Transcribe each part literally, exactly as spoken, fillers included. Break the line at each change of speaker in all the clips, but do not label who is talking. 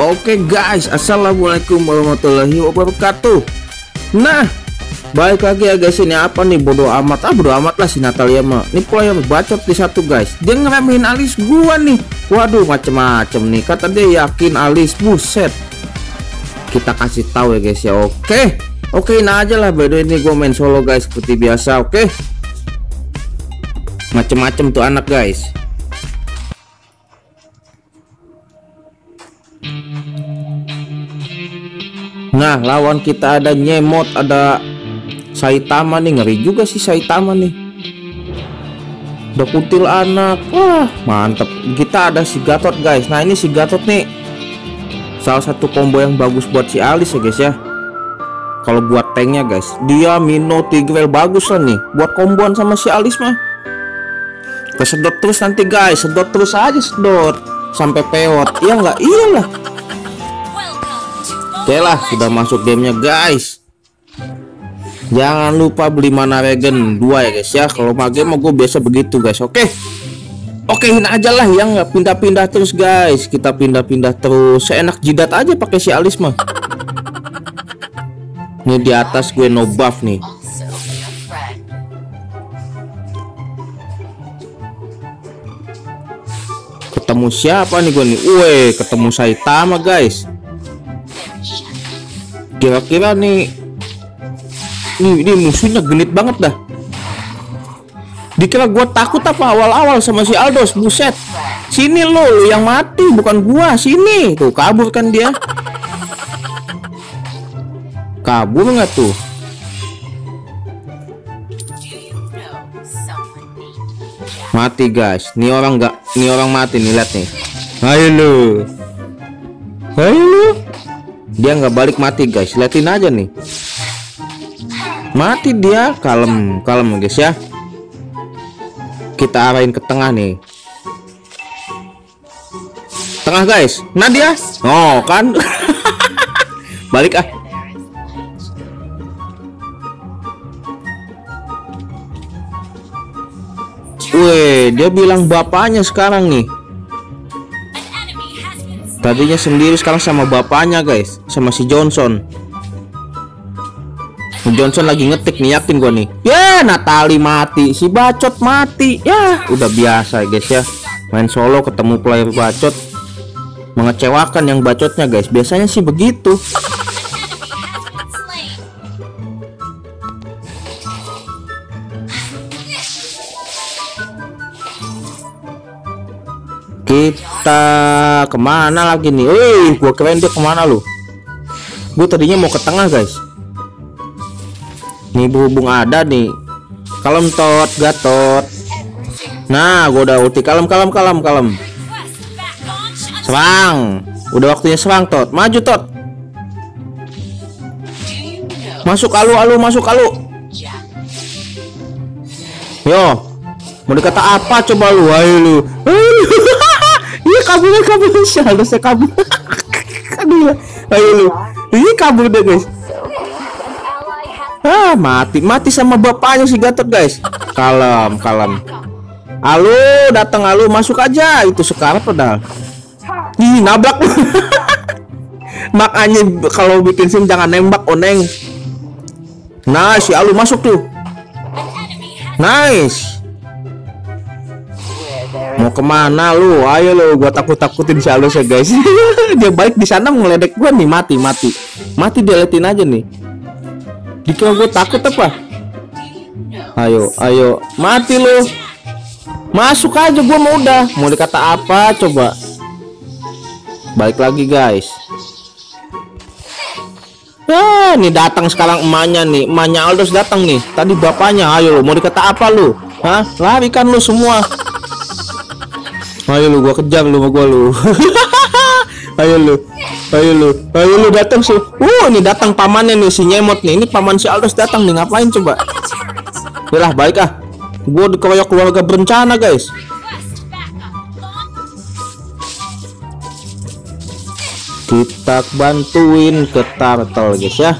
Oke guys, assalamualaikum warahmatullahi wabarakatuh. Nah, balik lagi ya guys, ini apa nih, bodo amat ah bodo amat lah si Natalia mah. Ini player bacot di satu guys, dia ngeremehin alis gua nih. Waduh, macem-macem nih, kata dia yakin alis, buset. Kita kasih tahu ya guys ya. Oke, oke nah aja lah. By the way ini gua main solo guys seperti biasa. Oke, macem-macem tuh anak guys. Nah, lawan kita ada Nyemot, ada Saitama nih, ngeri juga sih Saitama nih. Udah kutil anak, wah mantep. Kita ada si Gatot guys. Nah ini si Gatot nih, salah satu combo yang bagus buat si Alice ya guys ya. Kalau buat tanknya guys, dia Mino Tigreal bagus lah nih buat komboan sama si Alice mah. Kesedot terus nanti guys, sedot terus aja, sedot sampai peot. Iya nggak? Iyalah. Oke lah, sudah masuk gamenya guys. Jangan lupa beli mana regen dua ya guys ya. Kalau mau game gue biasa begitu guys. Oke, okein aja lah yang nggak pindah-pindah terus guys. Kita pindah-pindah terus, seenak jidat aja pakai si Alice mah. Ini di atas gue no buff nih. Ketemu siapa nih gue nih? Weh, ketemu Saitama guys. Kira-kira nih, nih, ini musuhnya genit banget dah. Dikira gua takut apa awal-awal sama si Aldos, buset. Sini lo, lo yang mati bukan gua, sini. Tuh kabur kan dia. Kabur nggak tuh? Mati guys. Nih orang nggak, nih orang mati nih, lihat nih. Ayo lo, ayo lo. Dia nggak balik, mati guys, liatin aja nih, mati dia. Kalem kalem guys ya. Kita arahin ke tengah nih, tengah guys. Nah dia, oh kan. Balik ah. Weh, dia bilang bapaknya sekarang nih. Tadinya sendiri, sekarang sama bapaknya guys, sama si Johnson. Johnson lagi ngetik nih, yakin gua nih. Ya, Natali mati, si bacot mati. Ya, udah biasa guys ya. Main solo ketemu player bacot, mengecewakan yang bacotnya guys. Biasanya sih begitu. Kita kemana lagi nih? Wih, gua keren dia kemana lu? Gua tadinya mau ke tengah guys. Nih berhubung ada nih. Kalem tot, Gatot. Nah, gua udah ulti. Kalem, kalem, kalem, kalem. Serang. Udah waktunya serang tot. Maju tot. Masuk alu, alu, masuk alu. Yo, mau dikata apa coba lu? Ayo lu. Iya kabur, kabur, harusnya kabur. Aduh, ayo lu, ini kabur deh guys. Ah, mati, mati sama bapaknya si Gatot guys. Kalem, kalem. Alu, datang alu, masuk aja. Itu sekarang pedal. Ih, nabrak. Makanya kalau bikin sim jangan nembak oneng. Nah, si alu masuk tuh. Nice. Mau kemana lu? Ayo lu, gua takut-takutin si Alus ya guys. Dia balik di sana ngeledek gua nih, mati mati mati deletin aja nih. Dikira gua takut apa? Ayo ayo mati lu, masuk aja. Gua mau udah mau dikata apa coba. Balik lagi guys. Ah, nih datang sekarang emaknya nih, emaknya Aldos datang nih. Tadi bapaknya. Ayo lu, mau dikata apa lu? Hah? Lari kan lu semua. Ayo lu, gua kejar lu sama gua lu. Ayo lu, ayo lu, ayo lu datang sih. Uh, ini datang pamannya nih si Nyemot nih. Ini paman si Aldos datang nih, ngapain coba? Yalah, baik ah. Gua dikeroyok keluarga berencana guys. Kita bantuin ke turtle guys ya.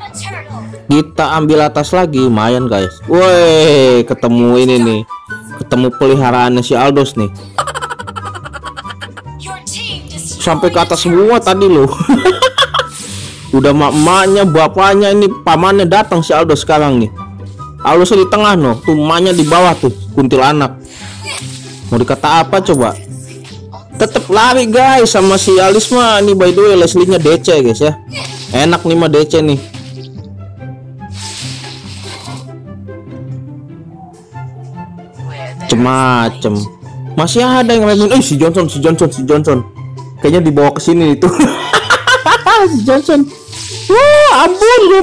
Kita ambil atas lagi, lumayan guys. Woi, ketemu ini nih, ketemu ketemu peliharaannya si Aldos nih. Sampai ke atas semua tadi loh. Udah emak-emaknya, bapaknya, ini pamannya datang si Aldos sekarang nih. Aldosnya di tengah noh, tuh emaknya di bawah tuh, kuntilanak. Mau dikata apa coba? Tetep lari guys sama si Alice mah. Ini by the way Leslie-nya D C guys ya. Enak nih mah D C nih. Macem masih ada yang remin. Eh si Johnson, si Johnson, si Johnson. Kayaknya dibawa ke sini itu. Si Johnson. Wah, ampun gue.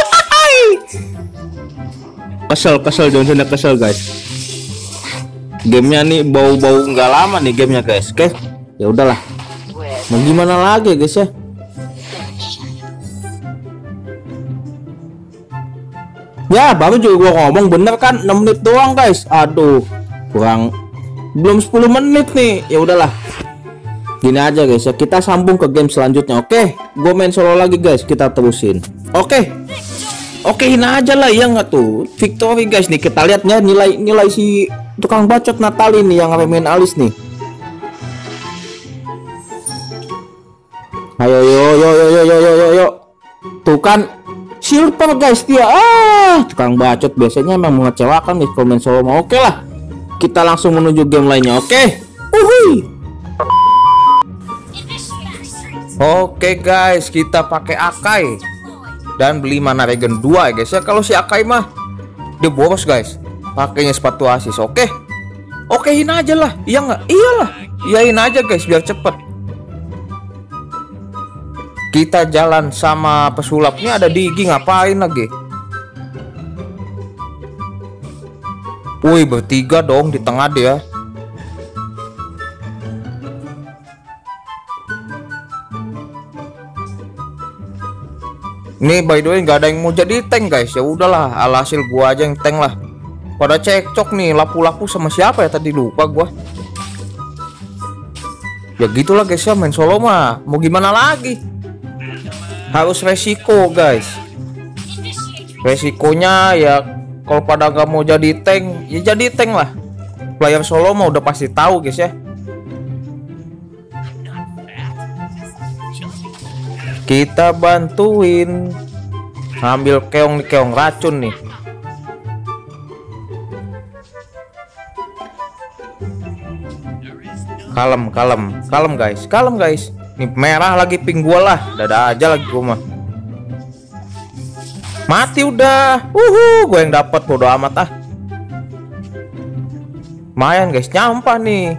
Kesel, kesel Johnson, kesel guys. Gamenya nih bau-bau nggak lama nih gamenya guys. Oke, ya udahlah. Mau gimana lagi guys ya? Ya baru juga gua ngomong bener kan, enam menit doang guys. Aduh, kurang belum sepuluh menit nih. Ya udahlah. Gini aja guys ya, kita sambung ke game selanjutnya. Oke, gue main solo lagi guys, kita terusin. Oke, okein aja lah ya nggak tuh. Victory guys nih, kita lihat ya nilai nilai si tukang bacot Natali nih yang remehin Alice nih. Ayo yo yo yo yo yo yo yo yo. Tuh kan silver guys dia. Ah, tukang bacot biasanya emang mengecewakan nih kalau main solo mau. Oke lah. Kita langsung menuju game lainnya. Oke. Uhuy. Oke guys, kita pakai Akai dan beli Mana Regen dua ya guys ya. Kalau si Akai mah dia boros guys. Pakainya sepatu asis. Oke. Okein aja lah. Iya nggak? Iyalah. Iyain aja guys biar cepet. Kita jalan sama pesulapnya ada Digi, ngapain lagi? Wih, bertiga dong di tengah dia. Nih by the way nggak ada yang mau jadi tank guys. Ya udahlah, alhasil gua aja yang tank lah. Pada cekcok nih, lapu-lapu sama siapa ya tadi, lupa gua. Ya gitulah guys ya, main solo mah mau gimana lagi. Harus resiko guys. Resikonya ya kalau pada nggak mau jadi tank, ya jadi tank lah. Player solo mah udah pasti tahu guys ya. Kita bantuin ambil keong nih, keong racun nih. Kalem, kalem, kalem guys, kalem guys. Nih merah lagi ping gua lah, dada aja lagi gua mah. Mati udah. Uhu, gue yang dapat, bodo amat ah. Lumayan guys, nyampah nih.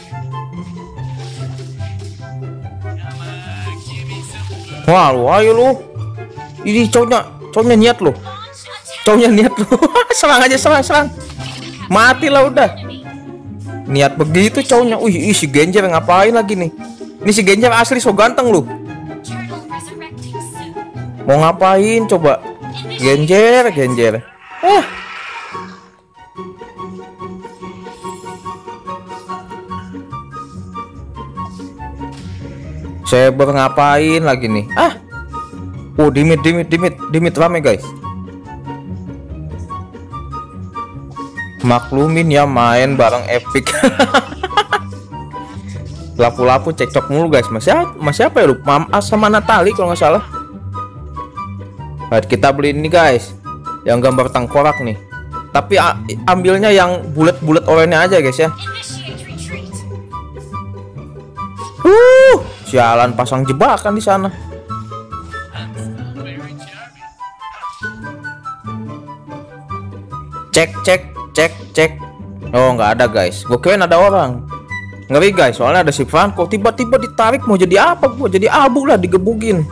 Wah, lu ayo lu. Ini cowoknya, cowoknya niat lu. Cowoknya niat lu. Serang aja, serang, serang. Mati lah udah. Niat begitu cowoknya. Wih, si Genjer ngapain lagi nih? Ini si Genjer asli so ganteng lu. Mau ngapain coba? Genjer, Genjer. Ah. Saber ngapain lagi nih? Ah. Oh, dimit, dimit, dimit, dimit rame guys. Maklumin ya main bareng Epic. Lapu-lapu cekcok mulu guys. Masih masih apa ya lu? Mam As sama Natali kalau nggak salah. Baik, kita beli ini guys, yang gambar tengkorak nih. Tapi ambilnya yang bulat-bulat oranye aja guys ya. Uh, sialan pasang jebakan di sana. Cek, cek, cek, cek. Oh, nggak ada guys. Gue kirain ada orang. Ngeri guys, soalnya ada si Franco. Tiba-tiba ditarik mau jadi apa? Gue jadi abu lah, digebukin.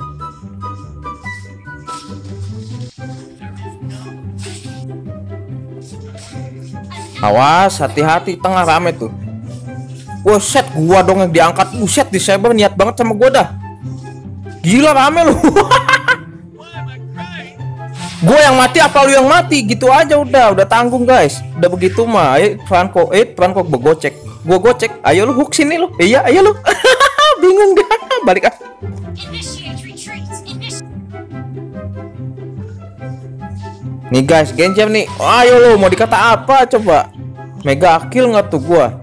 Awas, hati-hati, tengah rame tuh. Buset, gua dong yang diangkat. Buset, di Saber niat banget sama gua dah. Gila rame lu. Gua yang mati apa lu yang mati? Gitu aja udah, udah tanggung guys. Udah begitu mah. Ayo Franco, eh Franco gua gocek. Gua gocek. Ayo lu hook sini lu. Iya, ayo lu. Bingung dah. Balik ah. Nih guys, Genjer nih. Ayo lu mau dikata apa coba? Mega kill nggak tuh gua?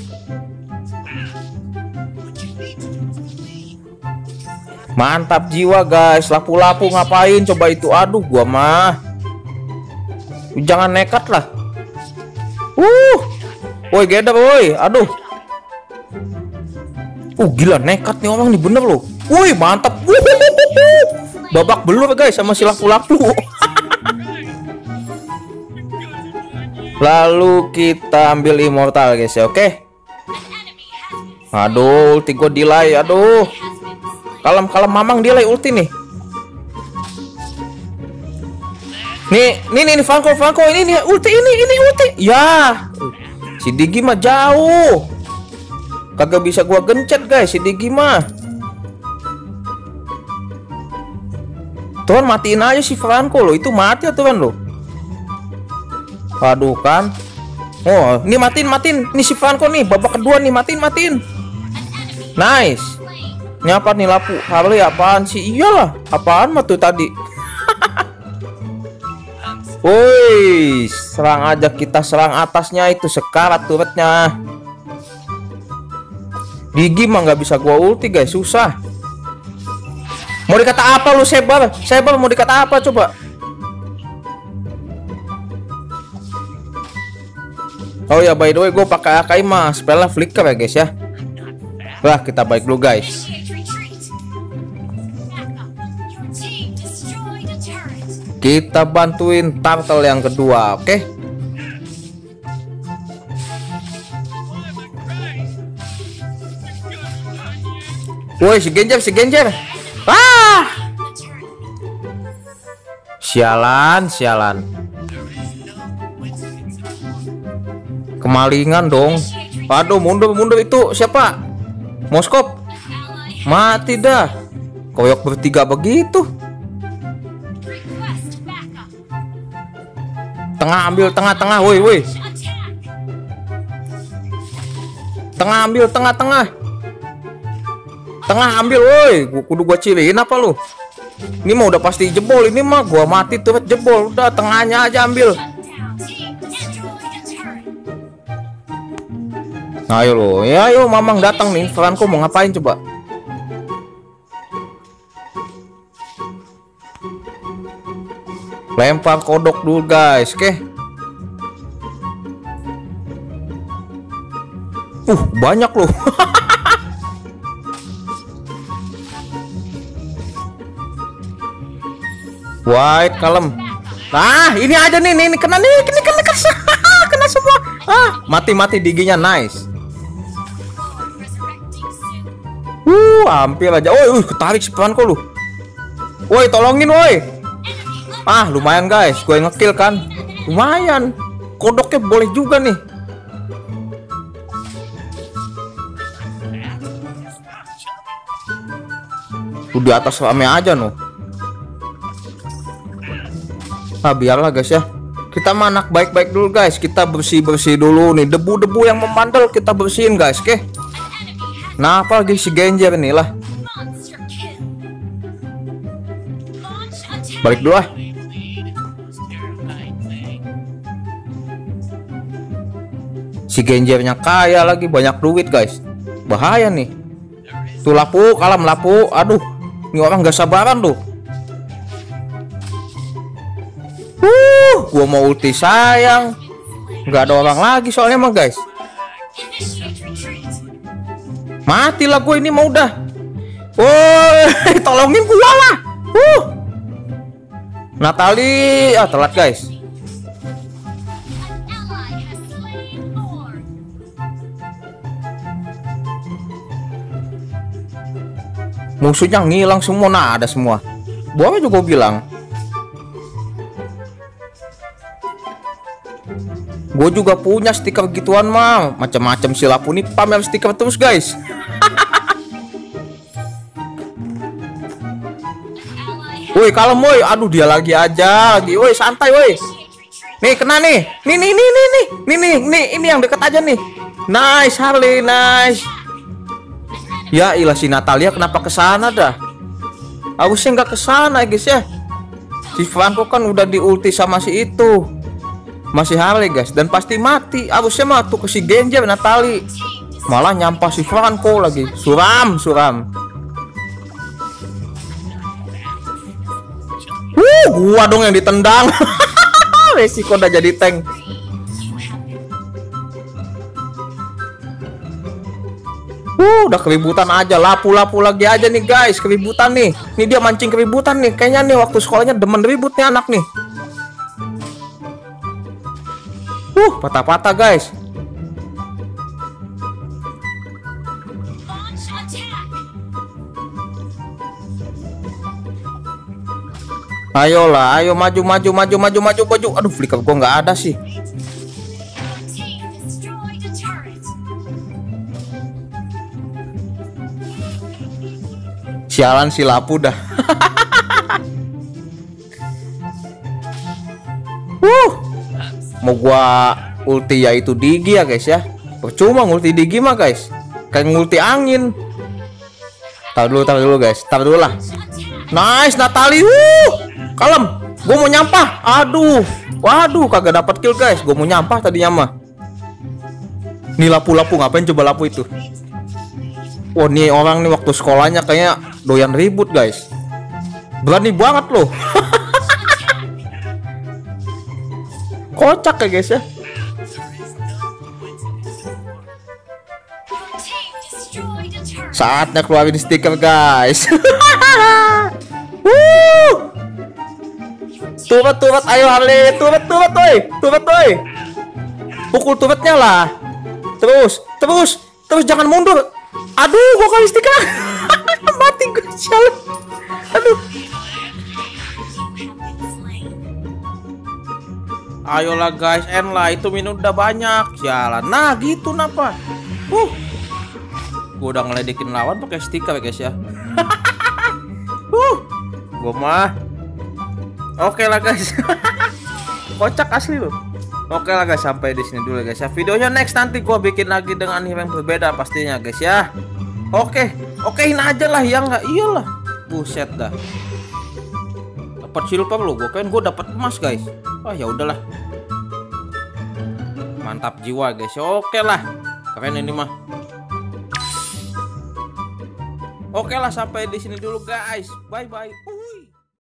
Mantap jiwa guys. Lapu-lapu ngapain coba itu? Aduh gua mah. Jangan nekat lah. Uh. Woi geder woi. Aduh. Uh gila nekat nih orang nih bener loh. Woi mantap. Babak belur guys sama si lapu-lapu. Lalu kita ambil immortal guys ya, oke? Aduh, ulti gue delay, aduh. Kalem-kalem mamang delay ulti nih. Nih, nih nih Franco, Franco ini nih ulti ini, ini ulti. Ya. Si Digi mah jauh. Kagak bisa gua gencet guys, si Digi mah. Tuhan matiin aja si Franco loh, itu mati ya Tuhan loh. Aduh kan. Oh, ini matiin, matiin. Ini si Franco nih, babak kedua nih, matiin, matiin. Nice. Ini apa nih lapu? Harley apaan sih? Iyalah, apaan mah tuh tadi? Woi, serang aja kita, serang atasnya itu sekarat turretnya. Digi mah nggak bisa gua ulti guys, susah. Mau dikata apa lu Saber? Saber mau dikata apa coba? Oh ya by the way gue pakai A K I mah spellnya flicker ya guys ya. Wah kita balik dulu guys. Kita bantuin turtle yang kedua, oke? Okay? Woi si Genjer, si Genjer. Ah! Sialan, sialan. Kemalingan dong. Aduh, mundur, mundur itu siapa? Moskop. Mati dah. Koyok bertiga begitu. Tengah ambil, tengah, tengah, woi, woi. Tengah ambil, tengah, tengah. Tengah ambil, woi. Kudu gua ciliin apa lu? Ini mah udah pasti jebol. Ini mah gua mati tuh jebol. Udah tengahnya aja ambil. Ayo lo, ya ayo mamang datang nih. Franco mau ngapain coba? Lempar kodok dulu guys, oke? Uh banyak loh. White kalem. Nah ini aja nih, nih, nih kena nih, ini kena kena, kena semua. Ah mati-mati diginya nice. Uh, hampir aja. Woi, uh, ketarik si Franco lu. Woi, tolongin woi. Ah, lumayan guys, gue ngekill kan. Lumayan. Kodoknya boleh juga nih. Udah di atas rame aja noh. Ah, biarlah guys ya. Kita mah anak baik-baik dulu guys. Kita bersih-bersih dulu nih. Debu-debu yang membandel kita bersihin guys, oke? Okay? Nah apalagi si Genjer nih lah. Balik dulu ah. Si Genjernya kaya lagi, banyak duit guys. Bahaya nih. Tuh lapu, kalam lapu. Aduh, ini orang gak sabaran tuh. Uh, gua mau ulti sayang. Gak ada orang lagi soalnya mah guys. Matilah gue ini mau udah. Woi, tolongin gua lah. Uh. Natali, ah telat guys. Musuhnya ngilang semua, nah ada semua. Gua juga bilang. Gue juga punya stiker gituan mah, macam-macam si lapu nih pamer stiker terus guys. Woi kalem woi, aduh dia lagi aja lagi, woi santai woi. Nih kena nih, nih nih nih nih nih nih nih nih ini yang deket aja nih. Nice Harley, nice. Ya ilah si Natalia kenapa kesana dah? Harusnya nggak kesana guys ya. Si Franco kan udah di ulti sama si itu. Masih Harley guys, dan pasti mati. Abusnya mah tuh ke si Genji Natali. Malah nyampah si Franco lagi. Suram, suram. Wuh, gua dong yang ditendang. Resiko udah jadi tank. Uh, udah keributan aja, lapu-lapu lagi aja nih guys, keributan nih. Nih dia mancing keributan nih, kayaknya nih waktu sekolahnya demen ribut nih anak nih. Uh, patah-patah guys. Ayolah, ayo maju, maju, maju, maju, maju, maju. Aduh, flicker gua nggak ada sih. Sialan si lapu dah. uh, mau gua ulti ya itu Digi ya guys ya. Percuma ulti Digi mah guys. Kayak ngulti angin. Tar dulu, tar dulu guys. Tar dulu lah. Nice Natali. Uh, kalem. Gua mau nyampah. Aduh. Waduh, kagak dapat kill guys. Gua mau nyampah tadinya mah. Nih lapu-lapu ngapain coba lapu itu? Wah, nih orang nih waktu sekolahnya kayaknya doyan ribut guys. Berani banget loh. Kocak ya guys ya. Saatnya keluarin stiker guys. Turret, turret, ayo Harley. Turret, turret, toy. Turret, toy. Pukul turretnya lah. Terus, terus, terus jangan mundur. Aduh, gua kali stiker. Mati gue, sialan. Aduh. Ayolah guys, end lah. Itu minum udah banyak, sialan. Nah, gitu napa? Uh. Gua udah ngeledekin lawan pakai stiker guys ya. uh. Gua mah. Oke lah guys. Kocak asli loh. Oke lah guys, sampai di sini dulu guys ya. Videonya next nanti gua bikin lagi dengan hero yang berbeda pastinya guys ya. Oke, okein aja lah ya nggak, iyalah. Buset dah. Dapat silver lo, gua kan gua dapat emas guys. Wah ya udahlah. Mantap jiwa guys. Oke lah. Keren ini mah. Oke lah, sampai di sini dulu guys. Bye bye.